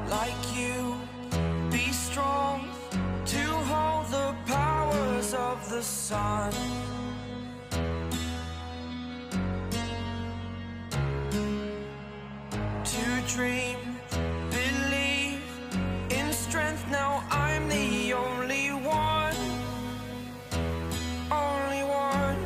like you, be strong to hold the powers of the sun. To dream, believe in strength. Now I'm the only one, only one.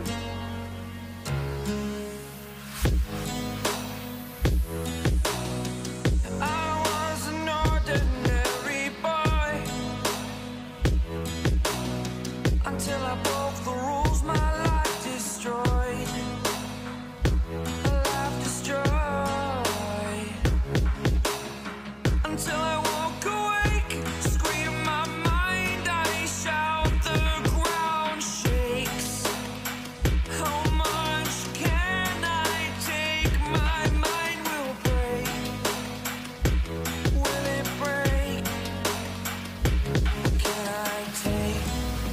I was an ordinary boy until I broke the rules. My life destroyed, life destroyed. Until I walk awake, scream my mind, I shout, the ground shakes. How much can I take? My mind will break. Will it break? Can I take?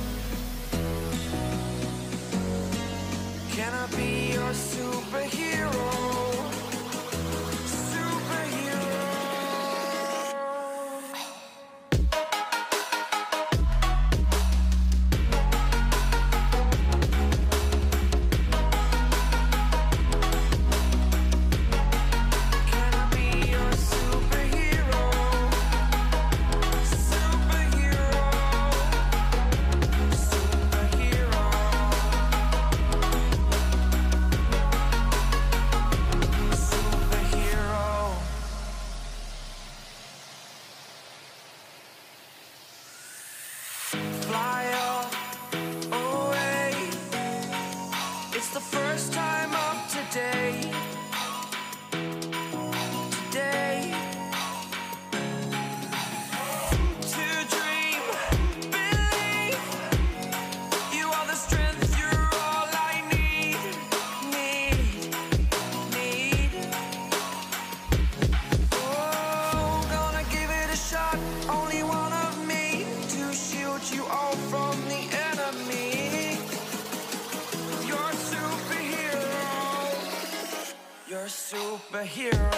Can I be your superhero? Fly up, away. It's the first time of today. Today. To dream, believe. You are the strength, you're all I need. Need. Oh, gonna give it a shot. Only one of me to shield you all from the enemy. You're a superhero. You're a superhero.